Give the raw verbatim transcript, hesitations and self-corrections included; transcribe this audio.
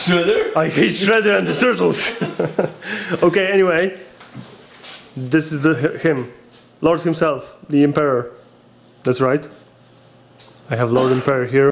Shredder? I hate Shredder and the Turtles. Okay, anyway. This is the him. Lord himself, the Emperor. That's right. I have Lord Emperor here.